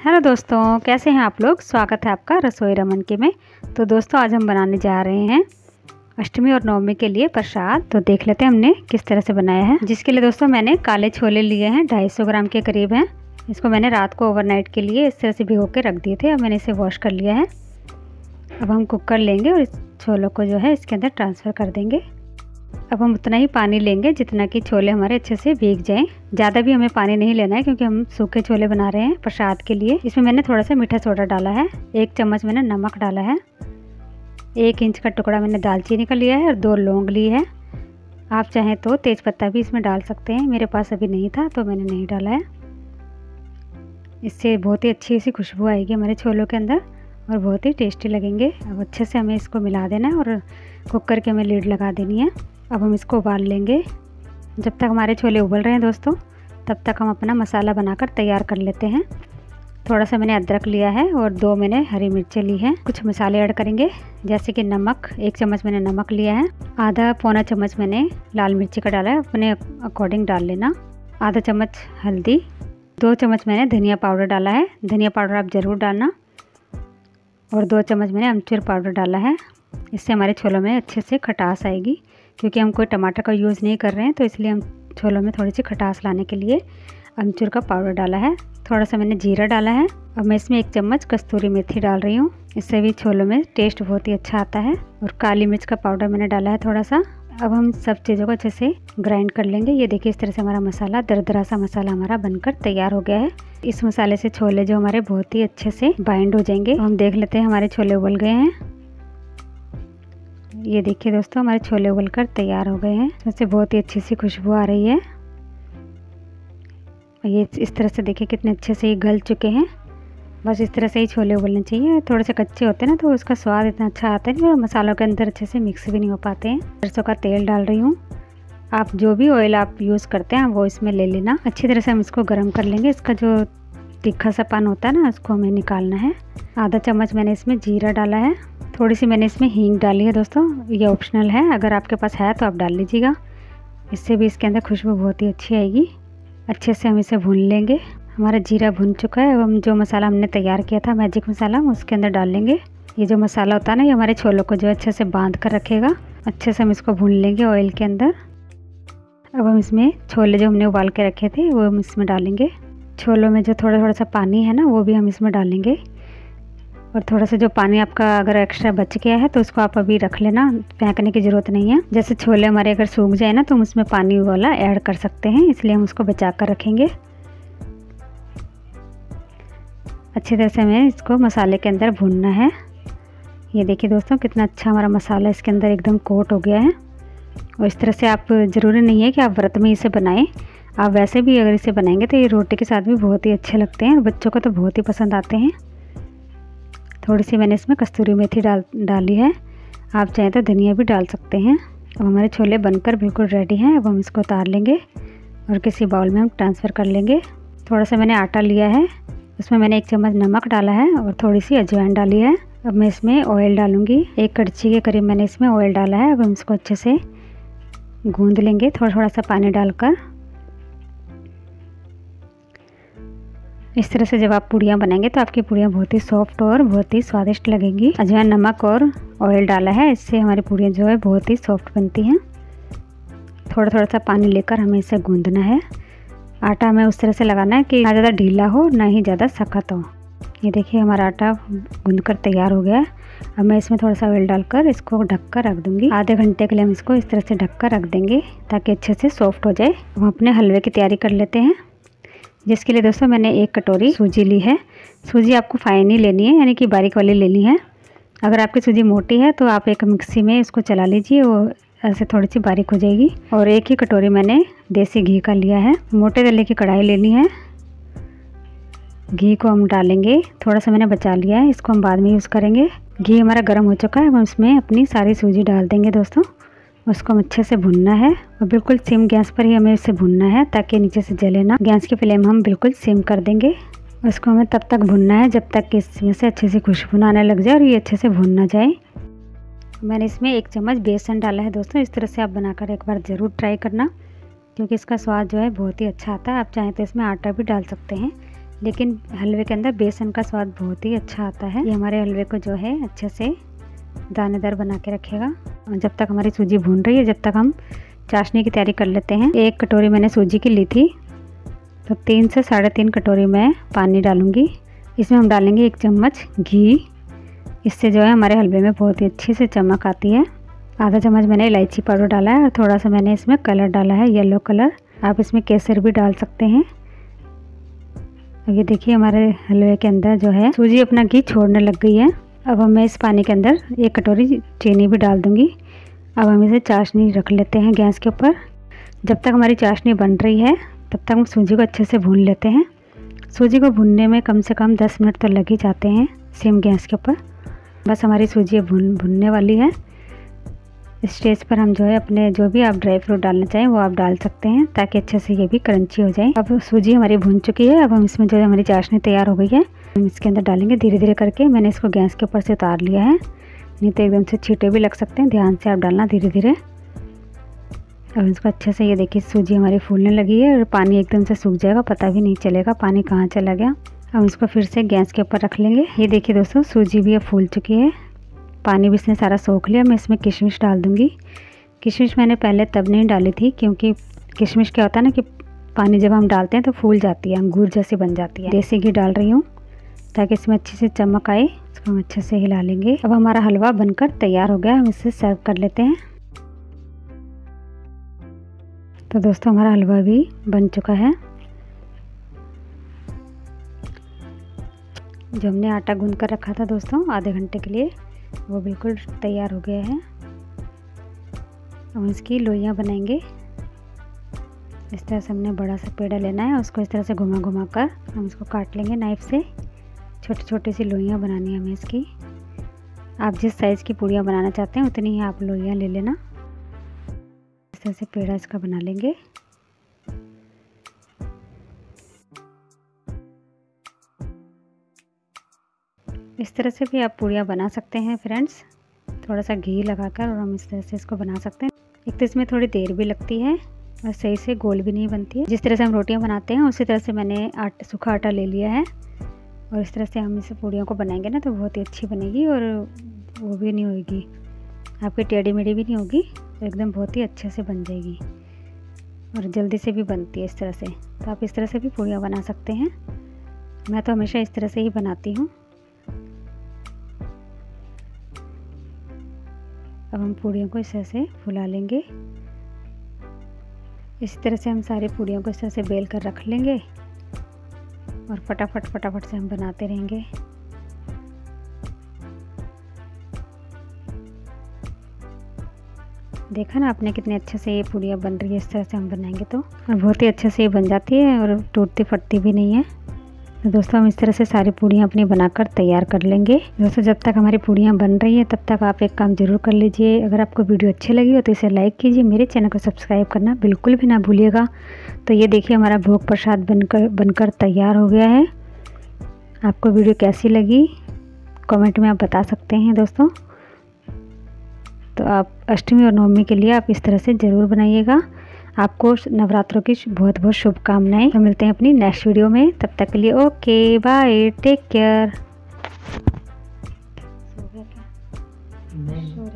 Hello दोस्तों, कैसे हैं आप लोग। स्वागत है आपका रसोई रमन के में। तो दोस्तों आज हम बनाने जा रहे हैं अष्टमी और नवमी के लिए प्रसाद। तो देख लेते हैं हमने किस तरह से बनाया है। जिसके लिए दोस्तों मैंने काले छोले लिए हैं, 250 ग्राम के करीब हैं। इसको मैंने रात को ओवरनाइट के लिए इस तरह से भिगो के रख दिए थे। अब मैंने इसे वॉश कर लिया है। अब हम कुकर लेंगे और इस छोलों को जो है इसके अंदर ट्रांसफ़र कर देंगे। अब हम उतना ही पानी लेंगे जितना कि छोले हमारे अच्छे से भीग जाएं। ज़्यादा भी हमें पानी नहीं लेना है क्योंकि हम सूखे छोले बना रहे हैं प्रसाद के लिए। इसमें मैंने थोड़ा सा मीठा सोडा डाला है, 1 चम्मच मैंने नमक डाला है, 1 इंच का टुकड़ा मैंने दालचीनी का लिया है और 2 लौंग ली है। आप चाहें तो तेज़पत्ता भी इसमें डाल सकते हैं, मेरे पास अभी नहीं था तो मैंने नहीं डाला है। इससे बहुत ही अच्छी सी खुशबू आएगी हमारे छोलों के अंदर और बहुत ही टेस्टी लगेंगे। अब अच्छे से हमें इसको मिला देना है और कुकर के हमें लीड लगा देनी है। अब हम इसको उबाल लेंगे। जब तक हमारे छोले उबल रहे हैं दोस्तों, तब तक हम अपना मसाला बनाकर तैयार कर लेते हैं। थोड़ा सा मैंने अदरक लिया है और 2 मैंने हरी मिर्चें ली हैं। कुछ मसाले ऐड करेंगे जैसे कि नमक, 1 चम्मच मैंने नमक लिया है, आधा पौना चम्मच मैंने लाल मिर्ची का डाला है, अपने अकॉर्डिंग डाल लेना। आधा चम्मच हल्दी, 2 चम्मच मैंने धनिया पाउडर डाला है, धनिया पाउडर आप ज़रूर डालना, और 2 चम्मच मैंने अमचूर पाउडर डाला है। इससे हमारे छोलों में अच्छे से खटास आएगी। क्योंकि हम कोई टमाटर का यूज़ नहीं कर रहे हैं तो इसलिए हम छोलों में थोड़ी सी खटास लाने के लिए अमचूर का पाउडर डाला है। थोड़ा सा मैंने जीरा डाला है। अब मैं इसमें 1 चम्मच कस्तूरी मेथी डाल रही हूँ, इससे भी छोलों में टेस्ट बहुत ही अच्छा आता है। और काली मिर्च का पाउडर मैंने डाला है थोड़ा सा। अब हम सब चीज़ों को अच्छे से ग्राइंड कर लेंगे। ये देखिए इस तरह से हमारा मसाला, दरदरा सा मसाला हमारा बनकर तैयार हो गया है। इस मसाले से छोले जो हमारे बहुत ही अच्छे से बाइंड हो जाएंगे। हम देख लेते हैं हमारे छोले उबल गए हैं। ये देखिए दोस्तों हमारे छोले उबलकर तैयार हो गए हैं। इससे बहुत ही अच्छी सी खुशबू आ रही है। ये इस तरह से देखिए कितने अच्छे से ये गल चुके हैं। बस इस तरह से ही छोले उबलने चाहिए। थोड़े से कच्चे होते हैं ना तो उसका स्वाद इतना अच्छा आता है और मसालों के अंदर अच्छे से मिक्स भी नहीं हो पाते हैं। सरसों का तेल डाल रही हूँ। आप जो भी ऑयल आप यूज़ करते हैं वो इसमें ले लेना। अच्छी तरह से हम इसको गर्म कर लेंगे। इसका जो तीखा सा पान होता है ना उसको हमें निकालना है। आधा चम्मच मैंने इसमें जीरा डाला है, थोड़ी सी मैंने इसमें हींग डाली है। दोस्तों ये ऑप्शनल है, अगर आपके पास है तो आप डाल लीजिएगा। इससे भी इसके अंदर खुशबू बहुत ही अच्छी आएगी। अच्छे से हम इसे भून लेंगे। हमारा जीरा भुन चुका है। अब हम जो मसाला हमने तैयार किया था मैजिक मसाला, उसके अंदर डाल लेंगे। ये जो मसाला होता है ना ये हमारे छोलों को जो अच्छे से बांध कर रखेगा। अच्छे से हम इसको भून लेंगे ऑयल के अंदर। अब हम इसमें छोले जो हमने उबाल के रखे थे वो हम इसमें डालेंगे। छोलों में जो थोड़ा सा पानी है ना वो भी हम इसमें डालेंगे। और थोड़ा सा जो पानी आपका अगर एक्स्ट्रा बच गया है तो उसको आप अभी रख लेना, फेंकने की ज़रूरत नहीं है। जैसे छोले हमारे अगर सूख जाए ना तो हम उसमें पानी वाला ऐड कर सकते हैं, इसलिए हम उसको बचा कर रखेंगे। अच्छी तरह से हमें इसको मसाले के अंदर भूनना है। ये देखिए दोस्तों कितना अच्छा हमारा मसाला इसके अंदर एकदम कोट हो गया है। और इस तरह से आप, ज़रूरी नहीं है कि आप व्रत में इसे बनाएं, आप वैसे भी अगर इसे बनाएंगे तो ये रोटी के साथ भी बहुत ही अच्छे लगते हैं और बच्चों को तो बहुत ही पसंद आते हैं। थोड़ी सी मैंने इसमें कस्तूरी मेथी डाली है, आप चाहें तो धनिया भी डाल सकते हैं। अब हमारे छोले बनकर बिल्कुल रेडी हैं। अब हम इसको उतार लेंगे और किसी बाउल में हम ट्रांसफ़र कर लेंगे। थोड़ा सा मैंने आटा लिया है, उसमें मैंने 1 चम्मच नमक डाला है और थोड़ी सी अजवाइन डाली है। अब मैं इसमें ऑयल डालूँगी, 1 कड़छी के करीब मैंने इसमें ऑयल डाला है। अब हम इसको अच्छे से गूँध लेंगे थोड़ा सा पानी डालकर। इस तरह से जब आप पूड़ियाँ बनाएंगे तो आपकी पूड़ियाँ बहुत ही सॉफ्ट और बहुत ही स्वादिष्ट लगेंगी। अजवाइन, नमक और ऑयल डाला है, इससे हमारी पूड़ियाँ जो है बहुत ही सॉफ्ट बनती हैं। थोड़ा सा पानी लेकर हमें इसे गूंदना है। आटा हमें उस तरह से लगाना है कि ना ज़्यादा ढीला हो ना ही ज़्यादा सख्त हो। ये देखिए हमारा आटा गूंद कर तैयार हो गया है। अब मैं इसमें थोड़ा सा ऑयल डालकर इसको ढक कर रख दूँगी। आधे घंटे के लिए हम इसको इस तरह से ढक कर रख देंगे ताकि अच्छे से सॉफ्ट हो जाए। हम अपने हलवे की तैयारी कर लेते हैं, जिसके लिए दोस्तों मैंने 1 कटोरी सूजी ली है। सूजी आपको फाइन ही लेनी है, यानी कि बारीक वाली लेनी है। अगर आपकी सूजी मोटी है तो आप एक मिक्सी में इसको चला लीजिए, वो ऐसे थोड़ी सी बारीक हो जाएगी। और 1 ही कटोरी मैंने देसी घी का लिया है। मोटे तले की कढ़ाई लेनी है। घी को हम डालेंगे, थोड़ा सा मैंने बचा लिया है, इसको हम बाद में यूज़ करेंगे। घी हमारा गर्म हो चुका है। हम इसमें अपनी सारी सूजी डाल देंगे दोस्तों। उसको हम अच्छे से भुनना है और बिल्कुल सिम गैस पर ही हमें इसे भुनना है ताकि नीचे से जले ना। गैस की फ्लेम हम बिल्कुल सिम कर देंगे। उसको हमें तब तक भुनना है जब तक कि इसमें से अच्छे से खुशबू आने लग जाए और ये अच्छे से भुन ना जाए। मैंने इसमें 1 चम्मच बेसन डाला है दोस्तों। इस तरह से आप बनाकर एक बार ज़रूर ट्राई करना, क्योंकि इसका स्वाद जो है बहुत ही अच्छा आता है। आप चाहें तो इसमें आटा भी डाल सकते हैं। लेकिन हलवे के अंदर बेसन का स्वाद बहुत ही अच्छा आता है। ये हमारे हलवे को जो है अच्छे से दानेदार बना के रखेगा। और जब तक हमारी सूजी भून रही है, जब तक हम चाशनी की तैयारी कर लेते हैं। 1 कटोरी मैंने सूजी की ली थी, तो 3 से 3.5 कटोरी मैं पानी डालूँगी। इसमें हम डालेंगे 1 चम्मच घी। इससे जो है हमारे हलवे में बहुत ही अच्छी से चमक आती है। आधा चम्मच मैंने इलायची पाउडर डाला है और थोड़ा सा मैंने इसमें कलर डाला है, येलो कलर। आप इसमें केसर भी डाल सकते हैं। ये देखिए हमारे हलवे के अंदर जो है सूजी अपना घी छोड़ने लग गई है। अब मैं इस पानी के अंदर 1 कटोरी चीनी भी डाल दूँगी। अब हम इसे चाशनी रख लेते हैं गैस के ऊपर। जब तक हमारी चाशनी बन रही है तब तक हम सूजी को अच्छे से भून लेते हैं। सूजी को भूनने में कम से कम 10 मिनट तो लग ही जाते हैं सेम गैस के ऊपर। बस हमारी सूजी भूनने वाली है। इस स्टेज पर हम जो है अपने जो भी आप ड्राई फ्रूट डालना चाहें वो आप डाल सकते हैं, ताकि अच्छे से ये भी क्रंची हो जाए। अब सूजी हमारी भून चुकी है। अब हम इसमें जो है हमारी चाशनी तैयार हो गई है, हम इसके अंदर डालेंगे धीरे धीरे करके। मैंने इसको गैस के ऊपर से उतार लिया है, नहीं तो एकदम से छींटे भी लग सकते हैं। ध्यान से आप डालना धीरे धीरे। अब इसको अच्छे से, ये देखिए सूजी हमारी फूलने लगी है और पानी एकदम से सूख जाएगा, पता भी नहीं चलेगा पानी कहाँ चला गया। अब इसको फिर से गैस के ऊपर रख लेंगे। ये देखिए दोस्तों सूजी भी अब फूल चुकी है, पानी भी इसने सारा सोख लिया। मैं इसमें किशमिश डाल दूँगी। किशमिश मैंने पहले तब नहीं डाली थी, क्योंकि किशमिश क्या होता है ना कि पानी जब हम डालते हैं तो फूल जाती है, अंगूर जैसी बन जाती है। देसी घी डाल रही हूँ ताकि इसमें अच्छे से चमक आए। इसको हम अच्छे से हिला लेंगे। अब हमारा हलवा बनकर तैयार हो गया, हम इसे सर्व कर लेते हैं। तो दोस्तों हमारा हलवा भी बन चुका है। जो हमने आटा गूंद कर रखा था दोस्तों आधे घंटे के लिए, वो बिल्कुल तैयार हो गया है। हम इसकी लोइयाँ बनाएंगे। इस तरह से हमने बड़ा सा पेड़ा लेना है, उसको इस तरह से घुमा घुमा कर हम इसको काट लेंगे नाइफ से। छोटी छोटी सी लोइयाँ बनानी है हमें इसकी। आप जिस साइज़ की पूड़ियाँ बनाना चाहते हैं उतनी ही आप लोइयाँ ले लेना। इस तरह से पेड़ा इसका बना लेंगे। इस तरह से भी आप पूड़ियाँ बना सकते हैं फ्रेंड्स, थोड़ा सा घी लगाकर, और हम इस तरह से इसको बना सकते हैं। एक तो इसमें थोड़ी देर भी लगती है और सही से गोल भी नहीं बनती है। जिस तरह से हम रोटियां बनाते हैं उसी तरह से मैंने सूखा आटा ले लिया है, और इस तरह से हम इस पूड़ियों को बनाएंगे ना तो बहुत ही अच्छी बनेगी, और वो भी नहीं होगी आपकी टेढ़ी मेढ़ी भी नहीं होगी, तो एकदम बहुत ही अच्छे से बन जाएगी और जल्दी से भी बनती है इस तरह से। तो आप इस तरह से भी पूड़ियाँ बना सकते हैं। मैं तो हमेशा इस तरह से ही बनाती हूँ। अब हम पूड़ियों को इस तरह से फुला लेंगे। इस तरह से हम सारी पूड़ियों को इस तरह से बेल कर रख लेंगे और फटाफट से हम बनाते रहेंगे। देखा ना आपने कितने अच्छे से ये पूड़ियाँ बन रही है। इस तरह से हम बनाएंगे तो और बहुत ही अच्छे से ये बन जाती है और टूटती फटती भी नहीं है। तो दोस्तों हम इस तरह से सारी पूड़ियाँ अपनी बनाकर तैयार कर लेंगे। दोस्तों जब तक हमारी पूड़ियाँ बन रही हैं तब तक आप एक काम ज़रूर कर लीजिए। अगर आपको वीडियो अच्छी लगी हो तो इसे लाइक कीजिए, मेरे चैनल को सब्सक्राइब करना बिल्कुल भी ना भूलिएगा। तो ये देखिए हमारा भोग प्रसाद बनकर तैयार हो गया है। आपको वीडियो कैसी लगी कमेंट में आप बता सकते हैं दोस्तों। तो आप अष्टमी और नवमी के लिए आप इस तरह से ज़रूर बनाइएगा। आपको नवरात्रों की बहुत बहुत शुभकामनाएं। तो मिलते हैं अपनी नेक्स्ट वीडियो में, तब तक के लिए ओके बाय, टेक केयर।